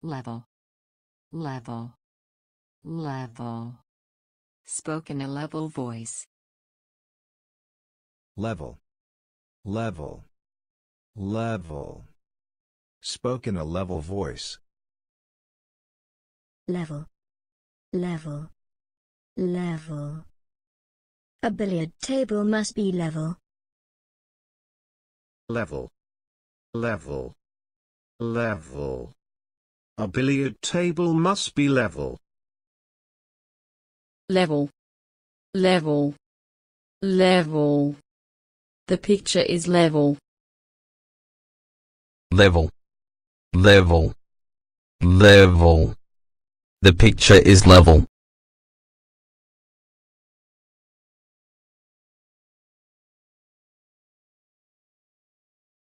level, level, level. Spoke in a level voice. Level, level, level. Spoke in a level voice. Level, level, level. A billiard table must be level. Level, level, level. A billiard table must be level. Level, level, level. The picture is level. Level, level, level. The picture is level.